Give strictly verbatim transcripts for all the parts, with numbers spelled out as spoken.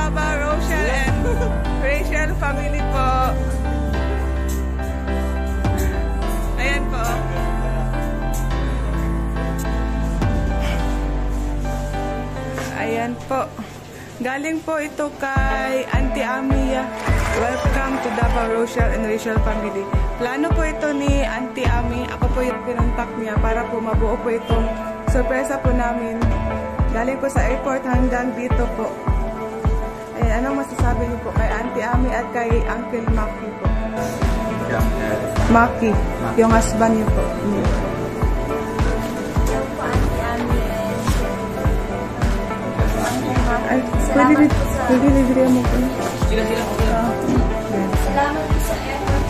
Davao Rochelle and Rachel family po. Ayan po. Ayan po. Galing po ito kay Auntie Amia. Welcome to Davao Rochelle and Rachel family. Plano po ito ni Auntie Ami. Ako po yung pinuntak niya para po mabuo po itong sorpresa po namin. Galing po sa airport hanggang dito po. Ayan, anong masasabi niyo po kay Auntie Ami at kay Uncle Maki po? Maki, yung husband niyo po. Hmm. Ay, pwede rin, pwede rin rin mo po. Sila sila po. Salamat po sa effort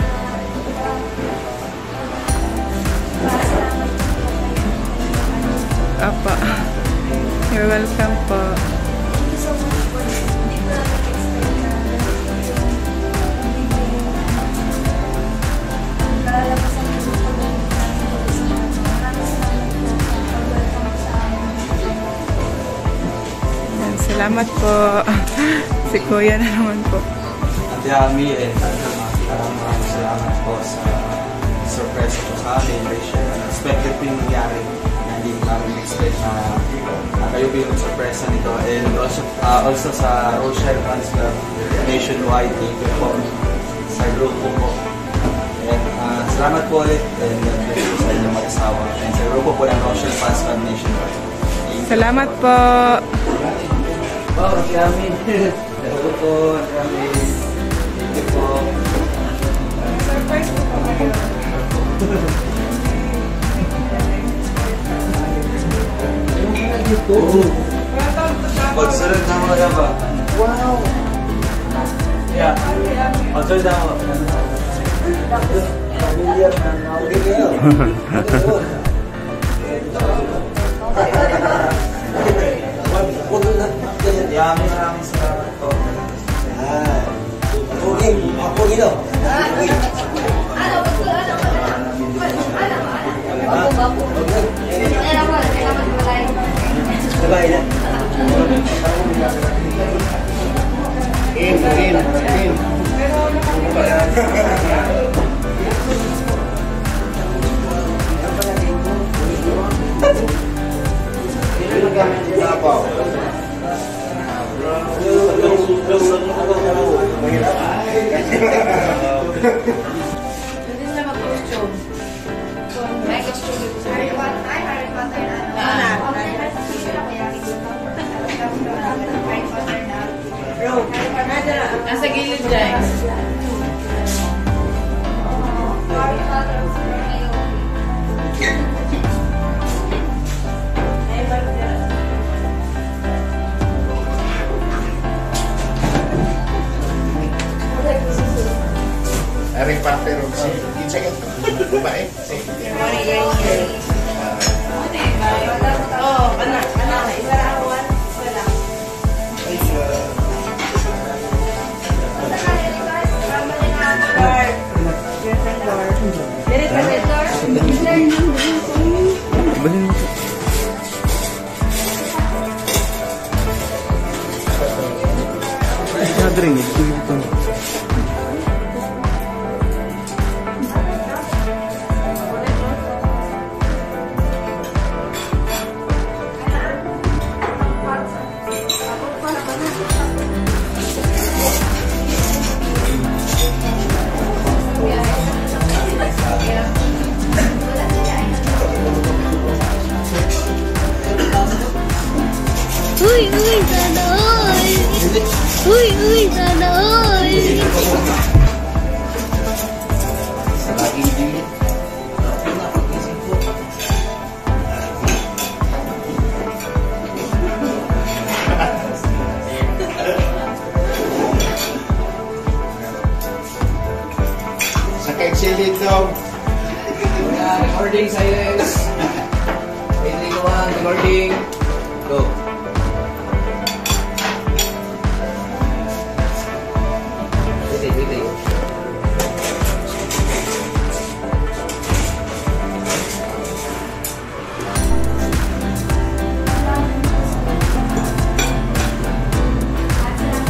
na Apa. You're welcome po. thank you so much po. Hindi po natin expect na lalabasan po po ng maraming salamat po. Welcome sa Ayan, salamat po. Si Kuya na naman po. Ate Ami, eh, maraming maraming salamat po sa surprise po sa amin, Rachel. Unexpected po yung nangyari. Hindi namin expect na uh, kayo po yung surprise nito. And also, uh, also sa Rochelle Fans Club Nationwide, thank you po sa grupo po. And uh, salamat po ulit. And God bless po sa inyong mag-asawa. And sa grupo po ng Rochelle Fans Club Nationwide. Salamat po. Wow, Ate Ami. Salamat po, Ate Ami. Thank you po. Surprise po po kayo. Pagsunod na mga ba? Wow! Yeah. Pagsunod na mga. Pamilyar na nauwi kayo. Yami, maraming salamat po. Okay, ako ito. ano ba po? Ano ba? Ano ba po? Ano ba? Sabay na. In, in, in. Hindi sila mag-costume. May costume. Harry Potter. Ay, Harry Potter na. Ah, Harry Potter na. Bro, Nasa gilid dyan. Harry Potter. Harry Potter si kinsa ka? Babae. Si Oh, anak, anak. Isarawan. Wala. Dere ka dito. Balin mo po. Gathering ito ito. Uy, uy, sana all! Uy, uy, sana all! sa kay-excited daw. Recording silence. eight three one, recording. Go. Wait, wait, wait. Salamat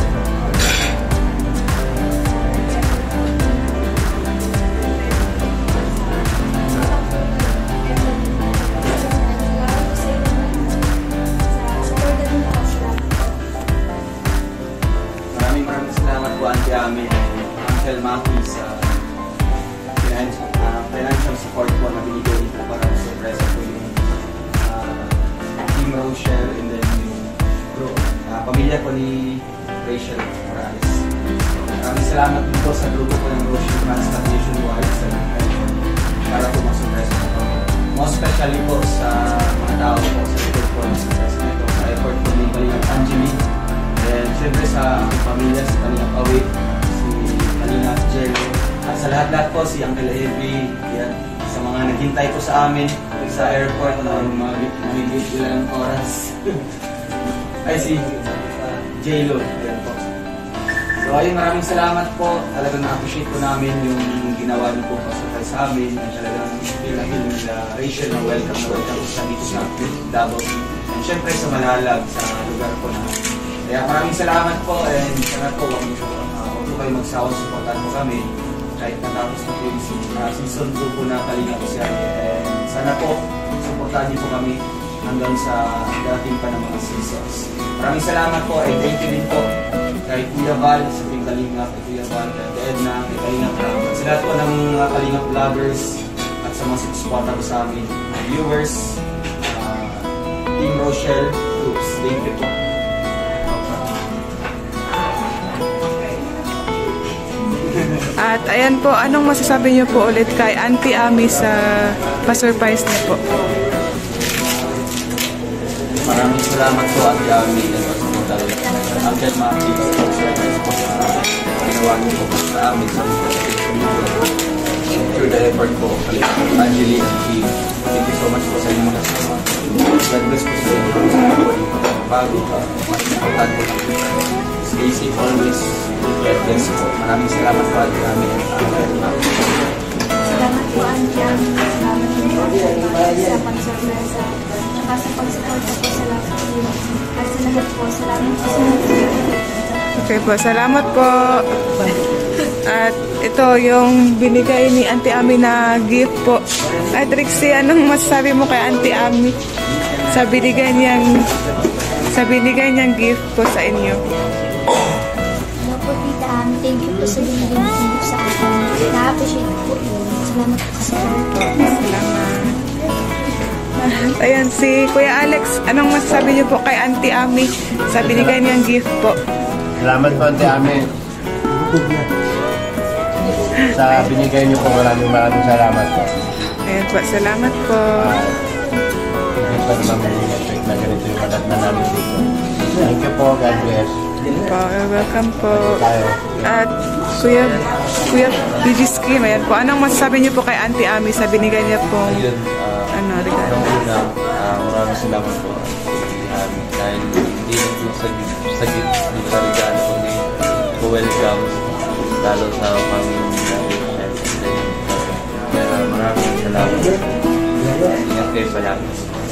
pamilya po ni Rachel Morales. Maraming salamat din po sa grupo po ng Rochelle Transplantation Wives para po masurpresa po. Most especially po sa mga tao po sa likod po ng surpresa nito, sa effort po ni Kalingap Anjali, and syempre sa aking pamilya, si Kalingap Awit, si Kalingap Jello, at sa lahat-lahat po si Uncle Evie, yan, sa mga naghintay po sa amin sa airport na mahigit ilang oras. Ay si J-Lo, ayan po. So ayun, maraming salamat po. Talagang na-appreciate po namin yung ginawa niyo po pasapay sa amin. At talagang feel na feel nila Rachel na welcome na welcome sa dito sa Davao. And syempre sa Malalag, sa lugar po na. Kaya maraming salamat po, and sana po huwag niyo po, uh, huwag po kayo magsawang supportan po kami. Kahit natapos na po yung uh, season two po na Kalingap po siya. And sana po, supportan niyo po kami hanggang sa dating pa ng mga seasons. Maraming salamat po, and thank you din po kay Kuya Val, sa Team Kalingap, kay Kuya Val, kay Edna, kay Kalingap Ram, at sa lahat po ng mga Kalingap vloggers at sa mga supporta po sa amin, mga viewers, uh, Team Rochelle Groups. Thank you po. At ayan po, anong masasabi niyo po ulit kay Auntie Ami sa pa-surprise niyo po? Maraming salamat po at Ami at pasumunta rin. Ang Ted Maki po surprise po sa ginawa niyo po sa amin sa through the effort po Anjali and team. Thank you so much po sa inyong mga kasama. God bless po sa inyo. Bago pa, mas importante po. Stay safe always. God bless po. Maraming salamat po at Ami. Salamat po, Auntie Ami. Salamat din po sa pagsurpresa. At sa pag-support po sa lahat po. At sa lahat po, salamat po sa lahat. Okay po, salamat po. At ito yung binigay ni Auntie Ami na gift po. At Trixie, anong masasabi mo kay Auntie Ami sa binigay niyang sa binigay niyang gift po sa inyo? Hello po, Tita Ami. Thank you po sa binigay niyo gift sa akin. Na-appreciate po yun. Salamat po sa support. Salamat. Ayan, si Kuya Alex, anong masasabi niyo po kay Auntie Ami sa binigay niyang gift po? Salamat po, Ate Ami. Sa binigay niyo po, maraming maraming salamat po. Ayan po, salamat po. Hindi pa naman may expect na ganito yung madatna namin dito. Thank you po, God bless. Po, welcome po. Tayo. At Kuya, Kuya B G Skim, ayan po, anong masasabi niyo po kay Auntie Ami sa binigay niya po? Ayun, uh, Ano, regalo? Nung una, uh, maraming salamat po. Um, dahil hindi lang po sa, sa gift, hindi sa regalo, kundi po welcome, lalo sa Panginoon namin. Kaya maraming salamat. Ingat kayo palagi.